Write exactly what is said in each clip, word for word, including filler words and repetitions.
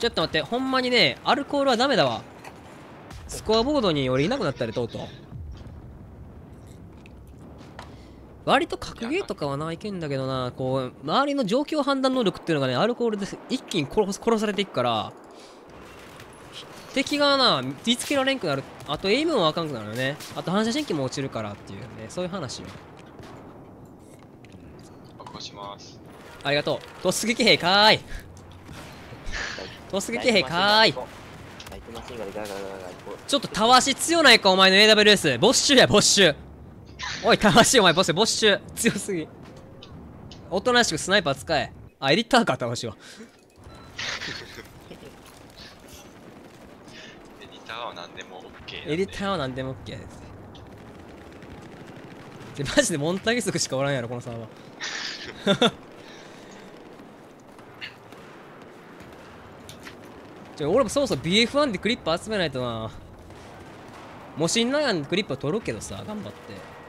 ちょっと待って、ほんまにね、アルコールはダメだわ。スコアボードに俺いなくなったで、とうとう。割と格ゲーとかはないけんだけどな、こう、周りの状況判断能力っていうのがね、アルコールで一気に殺殺されていくから、敵がな、見つけられんくなる。あと、エイムもあかんくなるよね。あと、反射神経も落ちるからっていうね、そういう話よ。 起こします。 ありがとう。突撃兵かーい。突撃兵かーい。ちょっとたわし強ないか、お前の エーダブリューエス。ボッシュや、ボッシュ。おい、たわし、お前、ボス、ボッシュ。強すぎ。おとなしくスナイパー使え。あ、エディターか、たわしは。 エディターは何でも OK。 エディターは何でも OK です。で、マジでモンタゲ族しかおらんやろ、このサーバー。ちょ、俺もそもそも ビーエフワン でクリップ集めないとな。もしんなやんクリップは取るけどさ、頑張って。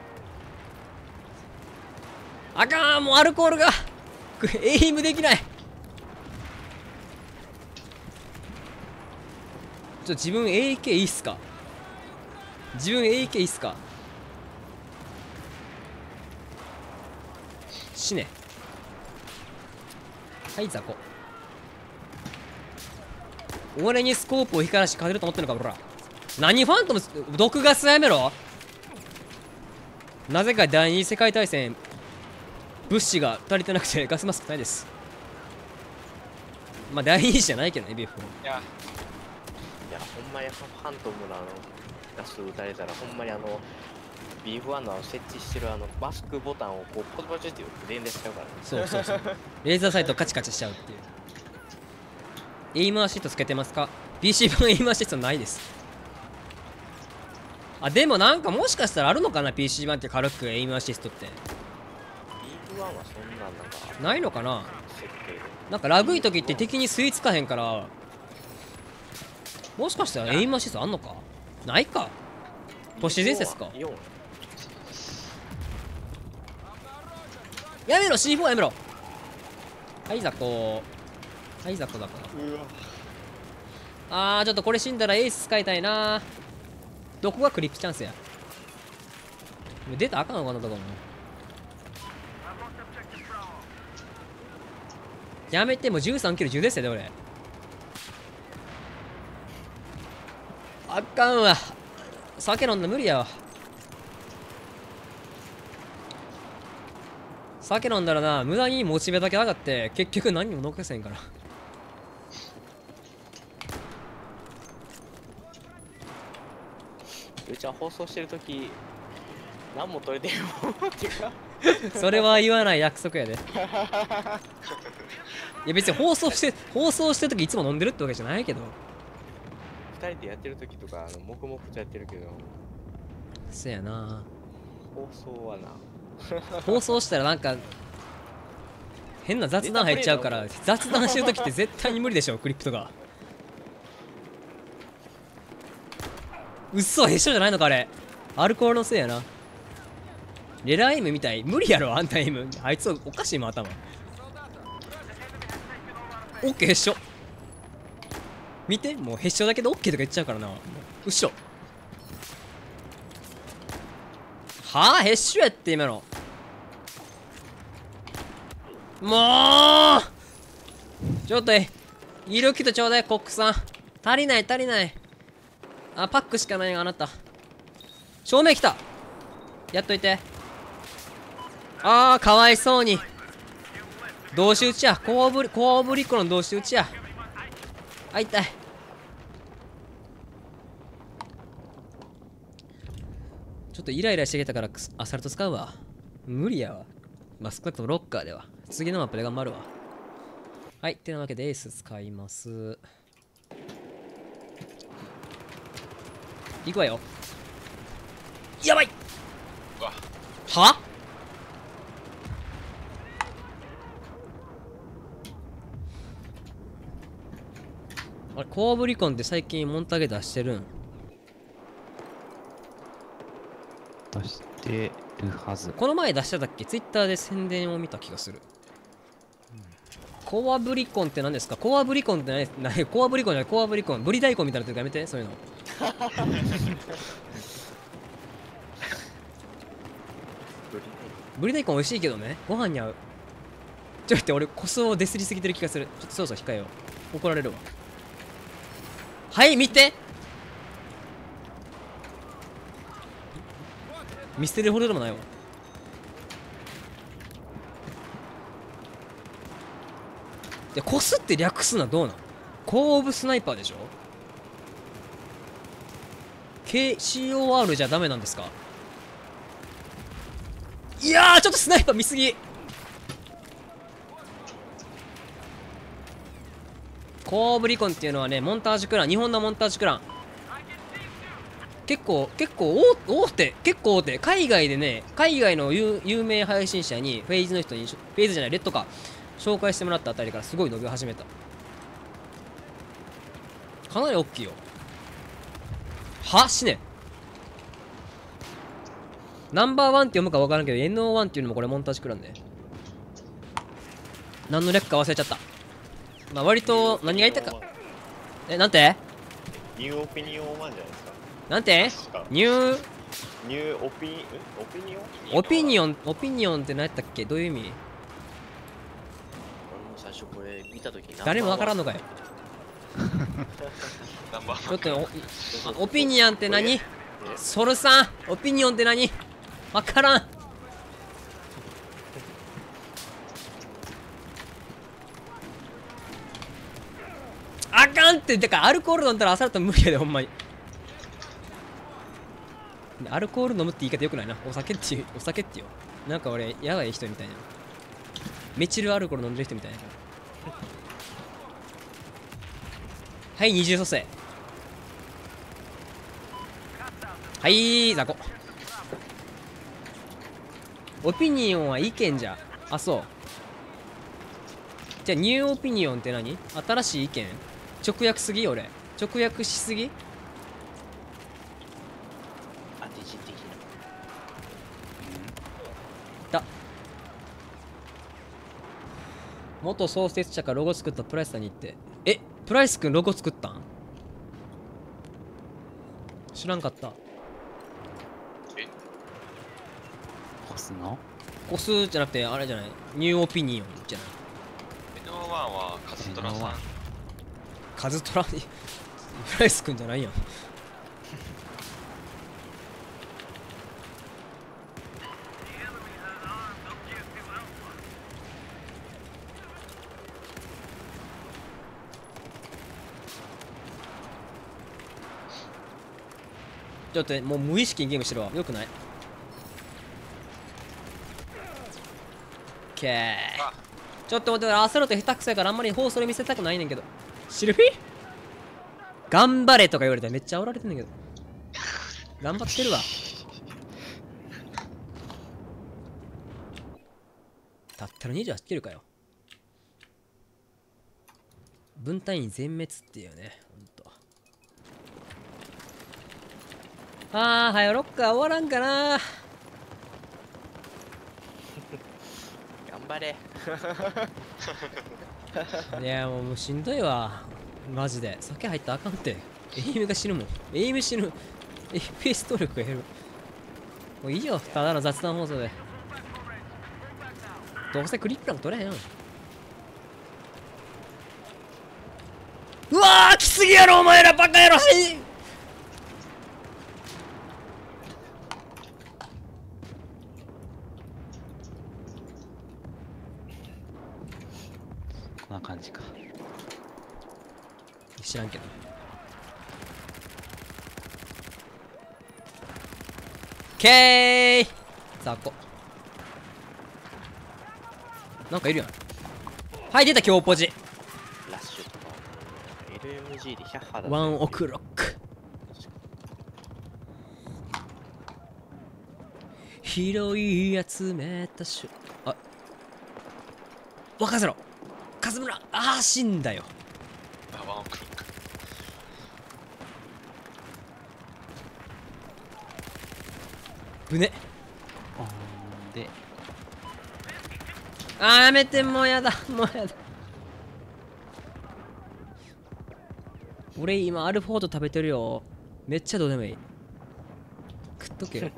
あかん、もうアルコールがエイムできない。ちょ、自分 エーケー いいっすか。自分 エーケー いいっすか。死ね。はい、雑魚。俺にスコープを光らして勝てると思ってんのか、ほら。何ファントム、毒ガスやめろ。なぜか第二次世界大戦、物資が足りてなくてガスマスクないです。まあ第二次じゃないけどね、ビーエフ。 いや、 いや、ほんまにファントムのあのガス撃たれたら、ほんまにあの ビーエフワン のあの設置してるあのマスクボタンをこうポチポチって連打しちゃうからね。 そうそうそう。レーザーサイトカチカチしちゃうっていう。エイムアシストつけてますか？ ピーシー 版エイムアシストないです。あ、でもなんかもしかしたらあるのかな？ ピーシー 版って軽くエイムアシストって。 ビーエフワン はそんなんなんかないのかな？ 設定で。 なんかラグい時って敵に吸い付かへんから、もしかしたらエイムアシストあんのか？ないか。都市伝説か。 よんやめろ シーフォー やめろ。はい雑魚。はい雑魚だから。あーちょっとこれ死んだらエース使いたいな。どこがクリップチャンスや。出たらあかんのかなとかも。やめてもうじゅうさんキロじゅうですよね俺。あかんわ。酒飲んだ無理やわ。酒飲んだらな、無駄にモチベだけ上がって結局何にも残せんから。 うちは放送してるとき何も取れてるもんっていうかそれは言わない約束やで。いや別に放送して放送してるときいつも飲んでるってわけじゃないけど。 ふたりでやってるときとかあの黙々とやってるけど、 そやな。 放送はな放送したらなんか変な雑談入っちゃうから、雑談してるときって絶対に無理でしょクリップとか。うっそ、へっしょじゃないのかあれ。アルコールのせいやな。レラーエイムみたい。無理やろあんたエイム。あいつおかしいもん頭。オッケーへっしょ。見てもうへっしょだけでオッケーとか言っちゃうからな。うっしょ。はあへっしょやって今の。もうちょっとえ医療キットちょうだいコックさん。足りない足りない。あパックしかないよあなた。照明来た。やっといて。あーかわいそうに。同士打ちや。コーブリコーブリッコの同士打ちや。あ痛い。ちょっとイライラしてきたからアサルト使うわ。無理やわ。まあ少なくともロッカーでは。次のマップで頑張るわ。はい。てなわけでエース使います。いくわよ。やばい。 うわはあれコーブリコンって最近モンタゲ出してるん？ 出してるはず。 この前出してたっけ？ツイッターで宣伝を見た気がする。 コアブリコンって何ですか？コアブリコンって何？何コアブリコンじゃない、コアブリコン。ブリ大根みたいなとかやめて、そういうの。ブリ大根美味しいけどね、ご飯に合う。ちょっと待って、俺コスをデスりすぎてる気がする。ちょっとそろそろ控えよう。怒られるわ。はい見て、見捨てるほどでもないわ。でコスって略すのはどうなん？コーブスナイパーでしょ？ ケーシーオーアール じゃダメなんですか？いやーちょっとスナイパー見すぎ。コーブリコンっていうのはね、モンタージュクラン、日本のモンタージュクラン。結構結構大大手、結構大手。海外でね、海外の有有名配信者にフェイズの人に、フェイズじゃないレッドか紹介してもらったあたりからすごい伸び始めた。かなり大きいよ。は死ね。ナンバーワンって読むか分からんけど エヌオーワン っていうのもこれモンタージュクランで、何の略か忘れちゃった。まあ割と何が言ったか。え、なんてニューオピニオンワンじゃないですか。 なんて確かニューニューオピ、んオピニオンオピニオン、オピニオンって何やったっけ？どういう意味？ 俺も最初これ見たときに誰もわからんのかよ。 ナンバーちょっとおオピニオンって何？ソルさん、オピニオンって何？わからん。あかんって、てかアルコール飲んだら朝だと無理やで、ほんまに。アルコール飲むって言い方よくないな。お酒っていう、お酒ってよ。なんか俺、やばい人みたいな。メチルアルコール飲んでる人みたいな。はい、二重蘇生。はい、雑魚。オピニオンは意見じゃ。あ、そう。じゃあ、ニューオピニオンって何？新しい意見？直訳すぎ俺。直訳しすぎ？ アティジ的だ。元創設者がロゴ作ったプライスさんに行って。え、プライスくんロゴ作ったん？知らんかった。 コスのコスじゃなくてあれじゃない、ニューオピニオンじゃない。 エヌオーワンはカズトラさん。 カズトラにプライスくんじゃないやん。ちょっともう無意識にゲームしてるわ。よくない？ケー。ちょっと待って、アスロット下手くそやからあんまり放送で見せたくないねんけど。シルフィ頑張れとか言われたらめっちゃ煽られてんねんけど。頑張ってるわ。たったのにじゅうはちキルかよ。分隊員全滅っていうね、ほんと。あー、はよロッカー終わらんかな。 頑張れ。 いやもう、もうしんどいわマジで。酒入ったらあかんって。エイムが死ぬもん。エイム死ぬ。エフピーエス 能力が減る。もういいよ、ただの雑談放送で。どうせクリップなんか取れへん。うわー、来すぎやろお前らバカ野郎。 こんな感じか。 知らんけど。ケーイ雑魚。なんかいるやん。はい、出た強ポジ。 ラッシュとか エルエムジー でひゃっはだワンオクロック。拾い集めたしゅあ任せろカズムラ。あー死んだよ。 あ、ワンオクロック。 ぶね。 ほんで、 あーやめて、もうやだもうやだ。 俺今アルフォート食べてるよ。めっちゃどうでもいい。食っとけよ。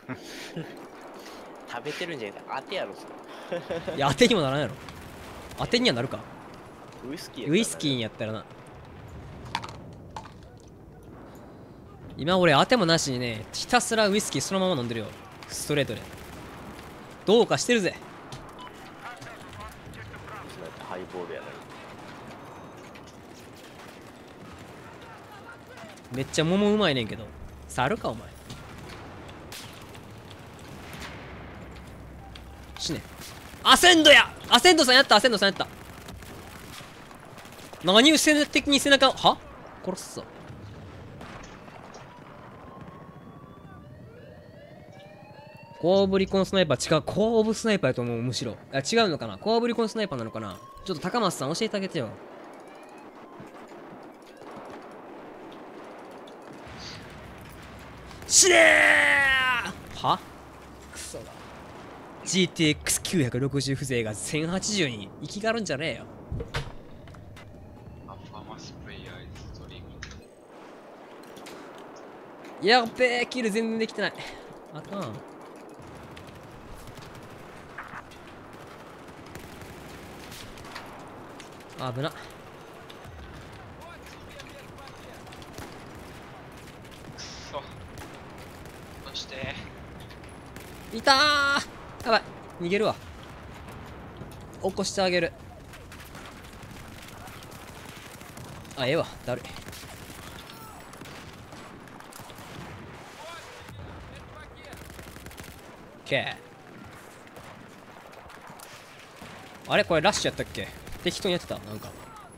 食べてるんじゃなくて当てやろそれ。 いや当てにもならんやろ。当てにはなるか。 ウイスキーやったらなウイスキーやったらな。今俺当てもなしにね、ひたすらウイスキーそのまま飲んでるよ。ストレートで。どうかしてるぜ。 そうやってハイボールやのに。 めっちゃ桃うまいねんけど。猿かお前。死ね。アセンドやアセンドさんやったアセンドさんやった。何背的に背中をは殺すぞ。コーブリコンスナイパー違う。コーブスナイパーやと思う。むしろあ違うのかな。コーブリコンスナイパーなのかな。ちょっと高松さん教えてあげてよ。死ねーはクソだ。 ジーティーエックスきゅうひゃくろくじゅう 風情がせんはちじゅうに生きがるんじゃねえよ。 あ、ファーマスプレイヤーイズストリーミング。 やっべえ、キル全然できてない。あかん。あぶな。 そうそしていたー。やばい、逃げるわ。起こしてあげる。あ、ええわ、だるい。ケー。あれこれラッシュやったっけ。適当にやってたなんか。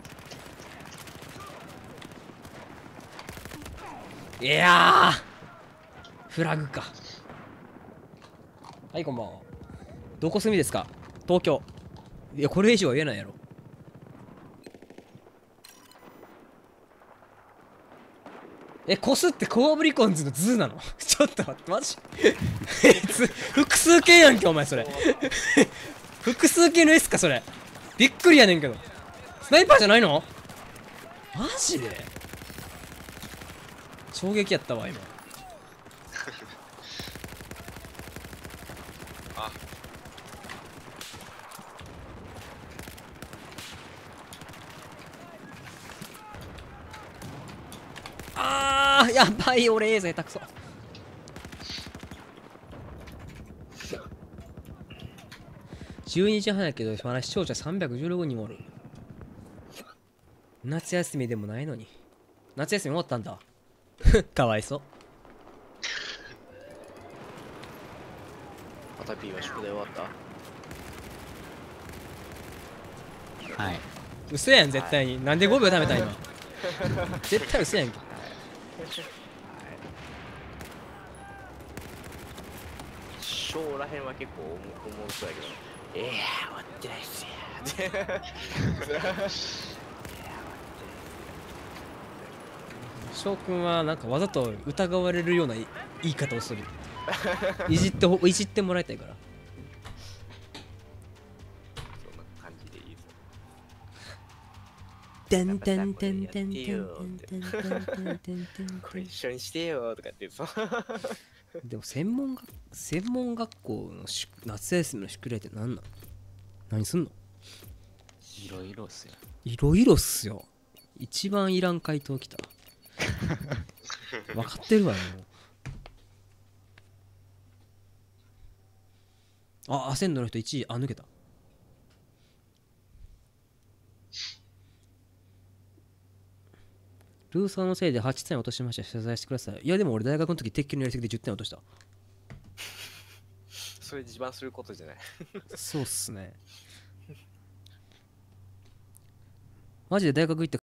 いやーフラグか。はいこんばんは。どこ住みですか。東京。いやこれ以上は言えないやろ。えコスってコーブリコンズの図なのちょっと待ってマジつ複数形やんけお前それ複数形の S かそれ。びっくりやねんけど。スナイパーじゃないのマジで衝撃やったわ今。 あ、 あーやばい俺 A 下手くそ。じゅうにじはんやけどまだ視聴者さんびゃくじゅうろくにんもおる。夏休みでもないのに。夏休み終わったんだかわいそう。 パタピーは宿題終わったはい。 嘘やん絶対に。なんでごびょう貯めた今絶対嘘やんけ。 ショーらへんは結構おもおもろそうやけど、ええー、終わってないっすや翔くんはなんかわざと疑われるような言い方をする。いじってほいじってもらいたいから。 そんな感じでいいぞ。 てんてんてんてんてんてんてんてんてんてん。 これ一緒にしてよとかって言うとでも専門学専門学校のし夏休みの宿題って何なん。何すんの。 いろいろっすよ。 いろいろっすよ。一番いらん回答きた。分かってるわよもう。あアセンドの人いちい。あ抜けた。ルーサーのせいではちてん落としました。謝罪してください。いやでも俺大学の時鉄球のやりすぎでじゅってん落とした。 それ自慢することじゃないそうっすね。マジで大学行って